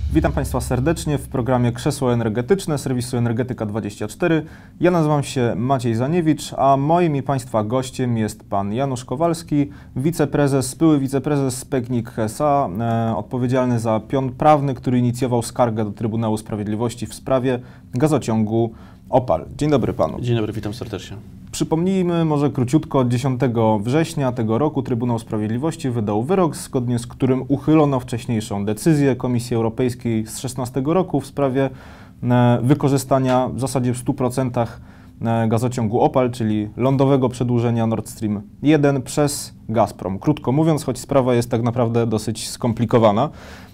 Witam Państwa serdecznie w programie Krzesło Energetyczne serwisu Energetyka24. Ja nazywam się Maciej Zaniewicz, a moim i Państwa gościem jest Pan Janusz Kowalski, były wiceprezes PGNiG SA, odpowiedzialny za pion prawny, który inicjował skargę do Trybunału Sprawiedliwości w sprawie gazociągu OPAL. Dzień dobry Panu. Dzień dobry, witam serdecznie. Przypomnijmy może króciutko, 10 września tego roku Trybunał Sprawiedliwości wydał wyrok, zgodnie z którym uchylono wcześniejszą decyzję Komisji Europejskiej z 2016 roku w sprawie wykorzystania w zasadzie w 100% gazociągu OPAL, czyli lądowego przedłużenia Nord Stream 1 przez Gazprom. Krótko mówiąc, choć sprawa jest tak naprawdę dosyć skomplikowana.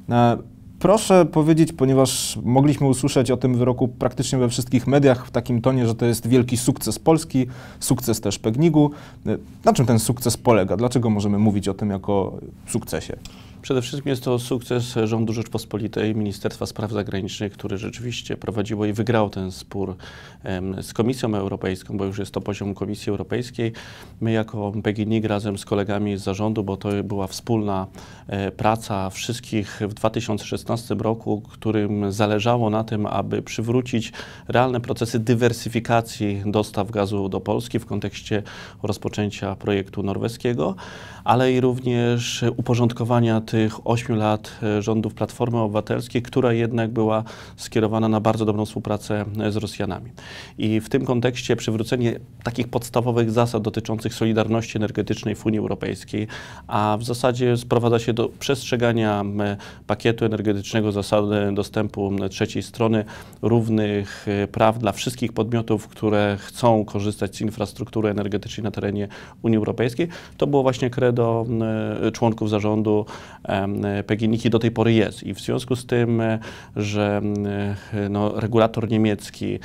Proszę powiedzieć, ponieważ mogliśmy usłyszeć o tym wyroku praktycznie we wszystkich mediach w takim tonie, że to jest wielki sukces Polski, sukces też PGNiG-u. Na czym ten sukces polega? Dlaczego możemy mówić o tym jako sukcesie? Przede wszystkim jest to sukces rządu Rzeczpospolitej, Ministerstwa Spraw Zagranicznych, który rzeczywiście prowadziło i wygrał ten spór z Komisją Europejską, bo już jest to poziom Komisji Europejskiej. My jako PGNiG razem z kolegami z zarządu, bo to była wspólna praca wszystkich w 2016 roku, którym zależało na tym, aby przywrócić realne procesy dywersyfikacji dostaw gazu do Polski w kontekście rozpoczęcia projektu norweskiego, ale i również uporządkowania tych 8 lat rządów Platformy Obywatelskiej, która jednak była skierowana na bardzo dobrą współpracę z Rosjanami. I w tym kontekście przywrócenie takich podstawowych zasad dotyczących solidarności energetycznej w Unii Europejskiej, a w zasadzie sprowadza się do przestrzegania pakietu energetycznego, zasady dostępu trzeciej strony, równych praw dla wszystkich podmiotów, które chcą korzystać z infrastruktury energetycznej na terenie Unii Europejskiej. To było właśnie credo członków zarządu PGNiG i do tej pory jest. I w związku z tym, że regulator niemiecki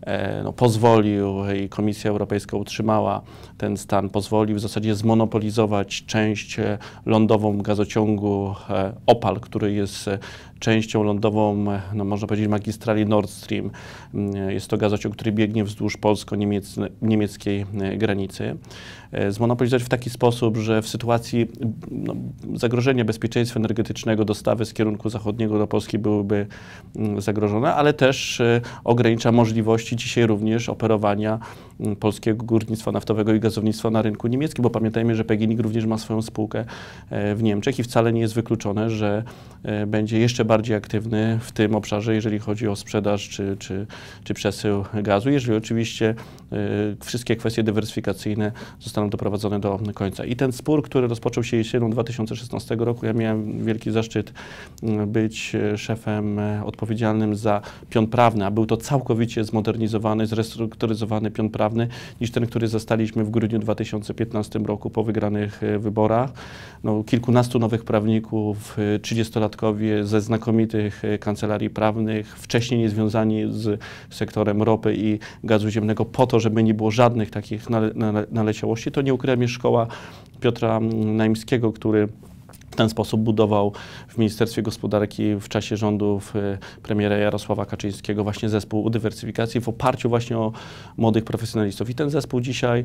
pozwolił i Komisja Europejska utrzymała ten stan, pozwolił w zasadzie zmonopolizować część lądową gazociągu OPAL, który jest częścią lądową, można powiedzieć, magistrali Nord Stream. Jest to gazociąg, który biegnie wzdłuż polsko-niemieckiej granicy. Zmonopolizować w taki sposób, że w sytuacji zagrożenia bezpieczeństwa energetycznego dostawy z kierunku zachodniego do Polski byłyby zagrożone, ale też ogranicza możliwości dzisiaj również operowania polskiego górnictwa naftowego i gazownictwa na rynku niemieckim, bo pamiętajmy, że PGNiG również ma swoją spółkę w Niemczech i wcale nie jest wykluczone, że będzie jeszcze bardziej aktywny w tym obszarze, jeżeli chodzi o sprzedaż czy przesył gazu, jeżeli oczywiście wszystkie kwestie dywersyfikacyjne zostaną doprowadzone do końca. I ten spór, który rozpoczął się jesienią 2016 roku, ja miałem wielki zaszczyt być szefem odpowiedzialnym za pion prawny, a był to całkowicie zmodernizowany, zrestrukturyzowany pion prawny niż ten, który zastaliśmy w grudniu 2015 roku po wygranych wyborach. Kilkunastu nowych prawników, 30-latkowie ze znakomitych kancelarii prawnych, wcześniej niezwiązani z sektorem ropy i gazu ziemnego, po to, żeby nie było żadnych takich naleciałości. To nie ukrywam, jest szkoła Piotra Naimskiego, który w ten sposób budował w Ministerstwie Gospodarki w czasie rządów premiera Jarosława Kaczyńskiego właśnie zespół dywersyfikacji w oparciu właśnie o młodych profesjonalistów. I ten zespół dzisiaj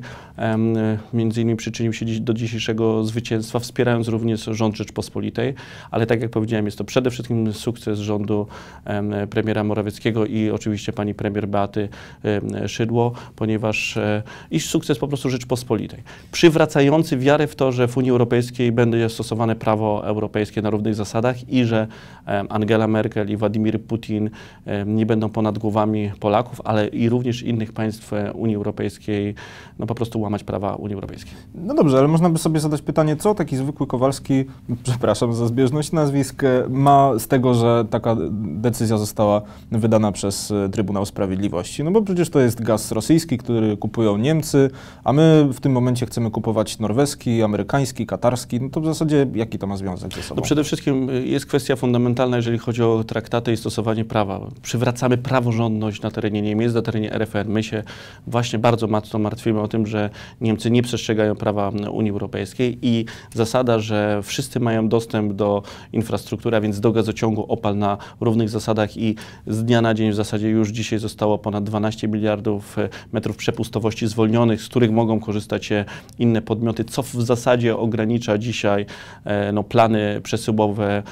między innymi przyczynił się do dzisiejszego zwycięstwa, wspierając również rząd Rzeczpospolitej, ale tak jak powiedziałem, jest to przede wszystkim sukces rządu premiera Morawieckiego i oczywiście pani premier Beaty Szydło, ponieważ i sukces po prostu Rzeczpospolitej, przywracający wiarę w to, że w Unii Europejskiej będzie stosowane prawo europejskie na równych zasadach i że Angela Merkel i Władimir Putin nie będą ponad głowami Polaków, ale i również innych państw Unii Europejskiej, po prostu łamać prawa Unii Europejskiej. No dobrze, ale można by sobie zadać pytanie, co taki zwykły Kowalski, przepraszam za zbieżność nazwisk, ma z tego, że taka decyzja została wydana przez Trybunał Sprawiedliwości? No bo przecież to jest gaz rosyjski, który kupują Niemcy, a my w tym momencie chcemy kupować norweski, amerykański, katarski. No to w zasadzie jaki to ma związek ze sobą? Przede wszystkim jest kwestia fundamentalna, jeżeli chodzi o traktaty i stosowanie prawa. Przywracamy praworządność na terenie Niemiec, na terenie RFN. My się właśnie bardzo mocno martwimy o tym, że Niemcy nie przestrzegają prawa Unii Europejskiej i zasada, że wszyscy mają dostęp do infrastruktury, a więc do gazociągu OPAL na równych zasadach i z dnia na dzień w zasadzie już dzisiaj zostało ponad 12 miliardów metrów przepustowości zwolnionych, z których mogą korzystać inne podmioty, co w zasadzie ogranicza dzisiaj no, plany przesyłowe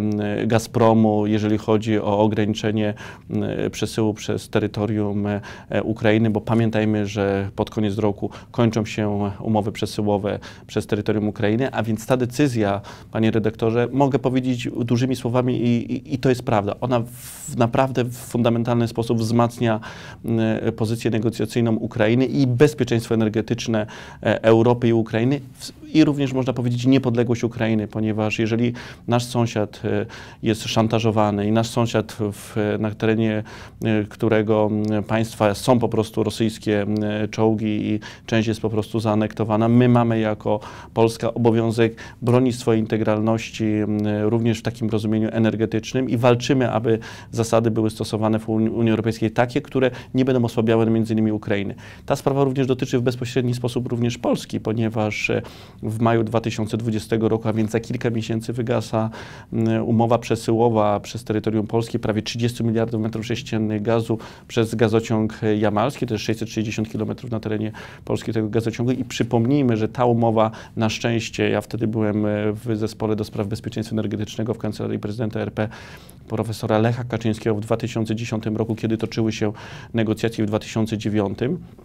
Gazpromu, jeżeli chodzi o ograniczenie przesyłu przez terytorium Ukrainy, bo pamiętajmy, że pod koniec roku kończą się umowy przesyłowe przez terytorium Ukrainy, a więc ta decyzja, panie redaktorze, mogę powiedzieć dużymi słowami i to jest prawda. Ona naprawdę w fundamentalny sposób wzmacnia pozycję negocjacyjną Ukrainy i bezpieczeństwo energetyczne Europy i Ukrainy i również można powiedzieć niepodległość Ukrainy, ponieważ jeżeli nasz sąsiad jest szantażowany i nasz sąsiad na terenie którego państwa są po prostu rosyjskie czołgi i część jest po prostu zaanektowana, my mamy jako Polska obowiązek bronić swojej integralności również w takim rozumieniu energetycznym i walczymy, aby zasady były stosowane w Unii Europejskiej takie, które nie będą osłabiały między innymi Ukrainy. Ta sprawa również dotyczy w bezpośredni sposób również Polski, ponieważ w maju 2020 roku, a więc za kilka miesięcy wygasa umowa przesyłowa przez terytorium Polski prawie 30 miliardów metrów sześciennych gazu przez gazociąg jamalski, to jest 660 km na terenie Polski tego gazociągu i przypomnijmy, że ta umowa na szczęście, ja wtedy byłem w zespole do spraw bezpieczeństwa energetycznego w Kancelarii Prezydenta RP profesora Lecha Kaczyńskiego w 2010 roku, kiedy toczyły się negocjacje w 2009.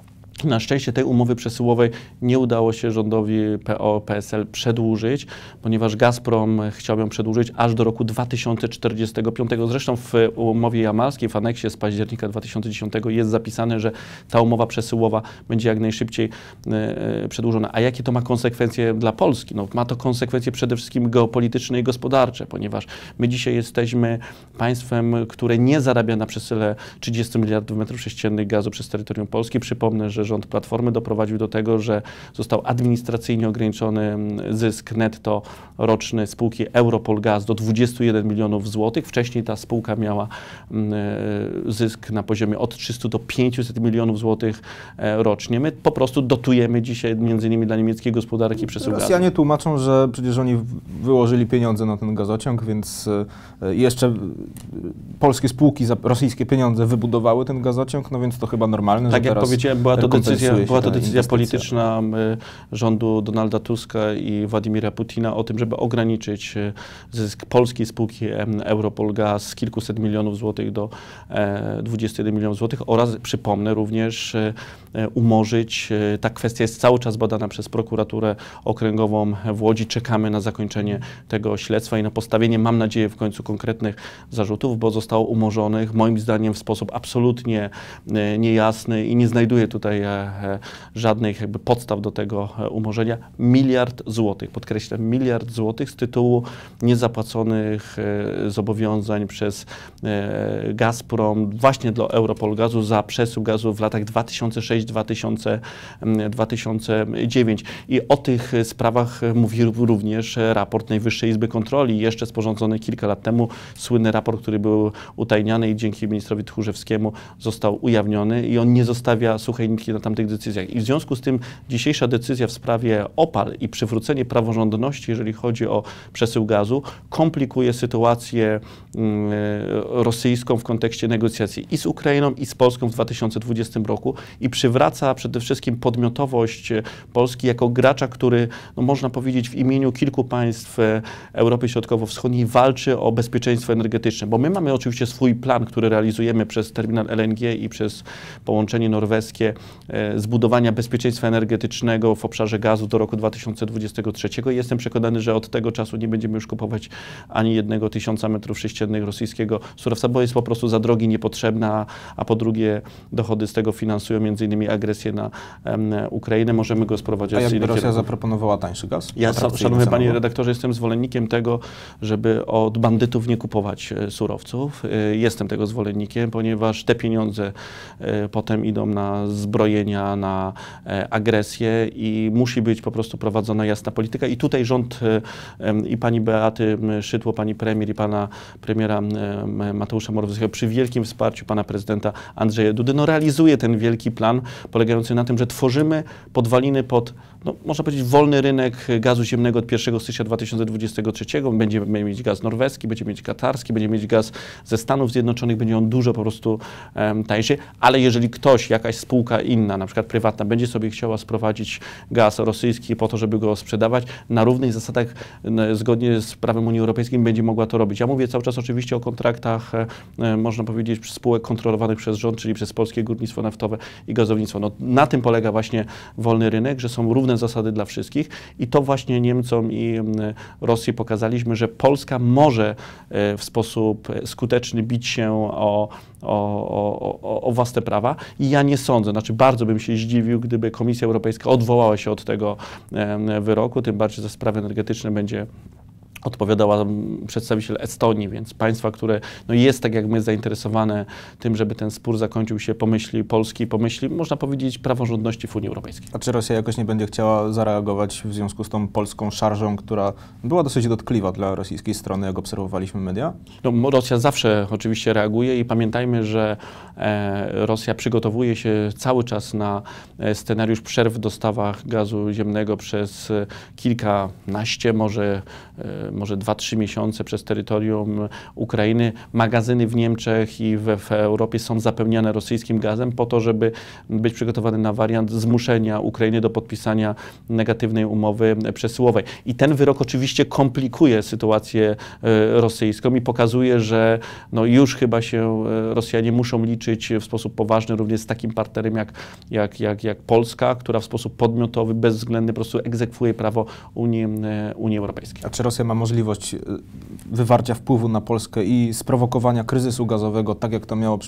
Na szczęście tej umowy przesyłowej nie udało się rządowi PO-PSL przedłużyć, ponieważ Gazprom chciał ją przedłużyć aż do roku 2045. Zresztą w umowie jamalskiej, w aneksie z października 2010 jest zapisane, że ta umowa przesyłowa będzie jak najszybciej przedłużona. A jakie to ma konsekwencje dla Polski? No, ma to konsekwencje przede wszystkim geopolityczne i gospodarcze, ponieważ my dzisiaj jesteśmy państwem, które nie zarabia na przesyle 30 miliardów metrów sześciennych gazu przez terytorium Polski. Przypomnę, że rząd Platformy doprowadził do tego, że został administracyjnie ograniczony zysk netto roczny spółki Europol Gaz do 21 milionów złotych. Wcześniej ta spółka miała zysk na poziomie od 300 do 500 milionów złotych rocznie. My po prostu dotujemy dzisiaj między innymi dla niemieckiej gospodarki przesył gazu. Rosjanie tłumaczą, że przecież oni wyłożyli pieniądze na ten gazociąg, więc jeszcze polskie spółki za rosyjskie pieniądze wybudowały ten gazociąg, no więc to chyba normalne, tak że jak teraz powiedziałem, była to decyzja polityczna rządu Donalda Tuska i Władimira Putina o tym, żeby ograniczyć zysk polskiej spółki Europol Gaz z kilkuset milionów złotych do 21 milionów złotych oraz, przypomnę, również umorzyć. Ta kwestia jest cały czas badana przez prokuraturę okręgową w Łodzi. Czekamy na zakończenie tego śledztwa i na postawienie, mam nadzieję, w końcu konkretnych zarzutów, bo zostało umorzonych, moim zdaniem, w sposób absolutnie niejasny i nie znajduję tutaj żadnych jakby podstaw do tego umorzenia. 1 miliard złotych, podkreślam, 1 miliard złotych z tytułu niezapłaconych zobowiązań przez Gazprom właśnie dla Europol Gazu za przesył gazu w latach 2006-2009. I o tych sprawach mówi również raport Najwyższej Izby Kontroli, jeszcze sporządzony kilka lat temu, słynny raport, który był utajniany i dzięki ministrowi Tchórzewskiemu został ujawniony i on nie zostawia suchej nitki na tamtych decyzjach. I w związku z tym dzisiejsza decyzja w sprawie OPAL i przywrócenie praworządności, jeżeli chodzi o przesył gazu, komplikuje sytuację rosyjską w kontekście negocjacji i z Ukrainą, i z Polską w 2020 roku i przywraca przede wszystkim podmiotowość Polski jako gracza, który, no można powiedzieć, w imieniu kilku państw Europy Środkowo-Wschodniej walczy o bezpieczeństwo energetyczne, bo my mamy oczywiście swój plan, który realizujemy przez terminal LNG i przez połączenie norweskie zbudowania bezpieczeństwa energetycznego w obszarze gazu do roku 2023. Jestem przekonany, że od tego czasu nie będziemy już kupować ani 1 tysiąca metrów sześciennych rosyjskiego surowca, bo jest po prostu za drogi, niepotrzebna, a po drugie dochody z tego finansują między innymi agresję na Ukrainę. Możemy go sprowadzać. A jakby Rosja zaproponowała tańszy gaz? Ja, szanowny panie redaktorze, jestem zwolennikiem tego, żeby od bandytów nie kupować surowców. Jestem tego zwolennikiem, ponieważ te pieniądze potem idą na zbrojenia, na agresję i musi być po prostu prowadzona jasna polityka. I tutaj rząd i pani Beaty Szydło, pani premier i pana premiera Mateusza Morawieckiego przy wielkim wsparciu pana prezydenta Andrzeja Dudy realizuje ten wielki plan polegający na tym, że tworzymy podwaliny pod no, można powiedzieć, wolny rynek gazu ziemnego od 1 stycznia 2023. Będziemy mieć gaz norweski, będziemy mieć katarski, będziemy mieć gaz ze Stanów Zjednoczonych, będzie on dużo po prostu tańszy, ale jeżeli ktoś, jakaś spółka inna, na przykład prywatna, będzie sobie chciała sprowadzić gaz rosyjski po to, żeby go sprzedawać, na równych zasadach, zgodnie z prawem Unii Europejskiej, będzie mogła to robić. Ja mówię cały czas oczywiście o kontraktach, można powiedzieć, spółek kontrolowanych przez rząd, czyli przez Polskie Górnictwo Naftowe i Gazownictwo. No, na tym polega właśnie wolny rynek, że są równe zasady dla wszystkich i to właśnie Niemcom i Rosji pokazaliśmy, że Polska może w sposób skuteczny bić się o własne prawa i ja nie sądzę, znaczy bardzo bym się zdziwił, gdyby Komisja Europejska odwołała się od tego wyroku, tym bardziej za sprawy energetyczne będzie odpowiadała przedstawiciel Estonii, więc państwa, które no jest tak jak my zainteresowane tym, żeby ten spór zakończył się po myśli Polski, po myśli, można powiedzieć, praworządności w Unii Europejskiej. A czy Rosja jakoś nie będzie chciała zareagować w związku z tą polską szarżą, która była dosyć dotkliwa dla rosyjskiej strony, jak obserwowaliśmy media? No, Rosja zawsze oczywiście reaguje i pamiętajmy, że Rosja przygotowuje się cały czas na scenariusz przerw w dostawach gazu ziemnego przez kilkanaście, może 2-3 miesiące przez terytorium Ukrainy. Magazyny w Niemczech i w Europie są zapełniane rosyjskim gazem po to, żeby być przygotowany na wariant zmuszenia Ukrainy do podpisania negatywnej umowy przesyłowej. I ten wyrok oczywiście komplikuje sytuację rosyjską i pokazuje, że no już chyba się Rosjanie muszą liczyć w sposób poważny również z takim partnerem jak Polska, która w sposób podmiotowy, bezwzględny po prostu egzekwuje prawo Unii Europejskiej. A czy Rosja ma możliwość wywarcia wpływu na Polskę i sprowokowania kryzysu gazowego, tak jak to miało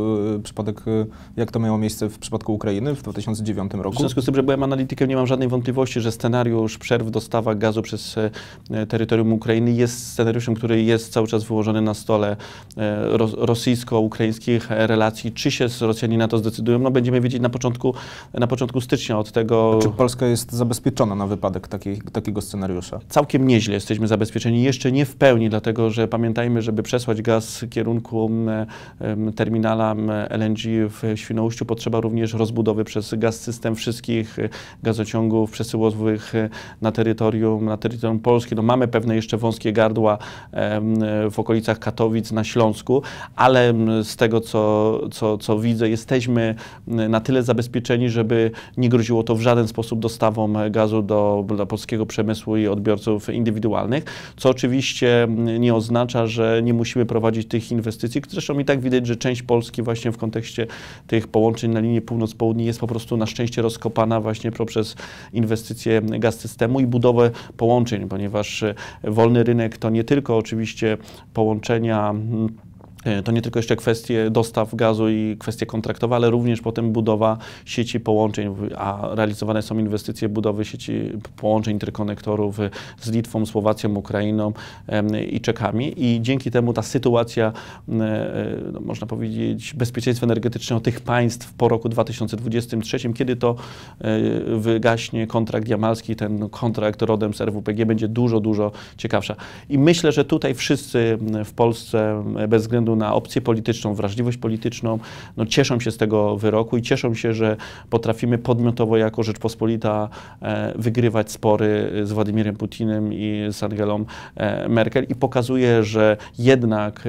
jak to miało miejsce w przypadku Ukrainy w 2009 roku? W związku z tym, że byłem analitykiem, nie mam żadnej wątpliwości, że scenariusz przerw w dostawach gazu przez terytorium Ukrainy jest scenariuszem, który jest cały czas wyłożony na stole rosyjsko-ukraińskich relacji. Czy się Rosjanie na to zdecydują? No będziemy wiedzieć na początku stycznia od tego. Czy Polska jest zabezpieczona na wypadek takiego scenariusza? Całkiem nieźle jesteśmy zabezpieczeni. Jeszcze nie w pełni, dlatego że pamiętajmy, żeby przesłać gaz w kierunku terminala LNG w Świnoujściu, potrzeba również rozbudowy przez Gaz-System wszystkich gazociągów przesyłowych na terytorium Polski. No mamy pewne jeszcze wąskie gardła w okolicach Katowic na Śląsku, ale z tego, co widzę, jesteśmy na tyle zabezpieczeni, żeby nie groziło to w żaden sposób dostawą gazu do polskiego przemysłu i odbiorców indywidualnych, co oczywiście nie oznacza, że nie musimy prowadzić tych inwestycji. Zresztą i tak widać, że część Polski właśnie w kontekście tych połączeń na linii północ-południe jest po prostu na szczęście rozkopana właśnie poprzez inwestycje Gaz-Systemu i budowę połączeń, ponieważ wolny rynek to nie tylko oczywiście połączenia, to nie tylko jeszcze kwestie dostaw gazu i kwestie kontraktowe, ale również potem budowa sieci połączeń, a realizowane są inwestycje budowy sieci połączeń interkonektorów z Litwą, Słowacją, Ukrainą i Czechami. I dzięki temu ta sytuacja, no, można powiedzieć, bezpieczeństwa energetycznego tych państw po roku 2023, kiedy to wygaśnie kontrakt jamalski, ten kontrakt rodem z RWPG będzie dużo ciekawsza. I myślę, że tutaj wszyscy w Polsce bez względu na opcję polityczną, wrażliwość polityczną, no cieszą się z tego wyroku i cieszą się, że potrafimy podmiotowo jako Rzeczpospolita wygrywać spory z Władimirem Putinem i z Angelą Merkel i pokazuje, że jednak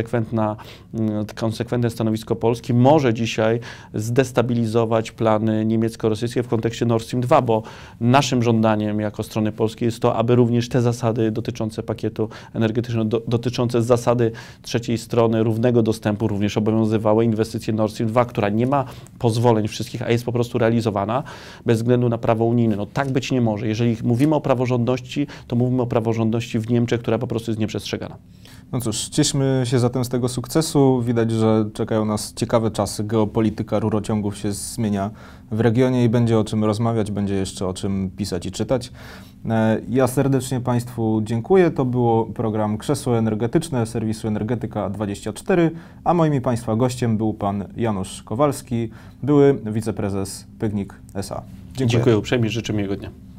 konsekwentne stanowisko Polski może dzisiaj zdestabilizować plany niemiecko-rosyjskie w kontekście Nord Stream 2, bo naszym żądaniem jako strony polskiej jest to, aby również te zasady dotyczące pakietu energetycznego, dotyczące zasady trzeciej strony równego dostępu również obowiązywały inwestycje Nord Stream 2, która nie ma pozwoleń wszystkich, a jest po prostu realizowana bez względu na prawo unijne. No tak być nie może. Jeżeli mówimy o praworządności, to mówimy o praworządności w Niemczech, która po prostu jest nieprzestrzegana. No cóż, cieszmy się zatem z tego sukcesu. Widać, że czekają nas ciekawe czasy. Geopolityka rurociągów się zmienia w regionie i będzie o czym rozmawiać, będzie jeszcze o czym pisać i czytać. Ja serdecznie Państwu dziękuję. To było program Krzesło Energetyczne serwisu Energetyka24, a moim i Państwa gościem był pan Janusz Kowalski, były wiceprezes PGNiG SA. Dziękuję uprzejmie, życzę miłego dnia.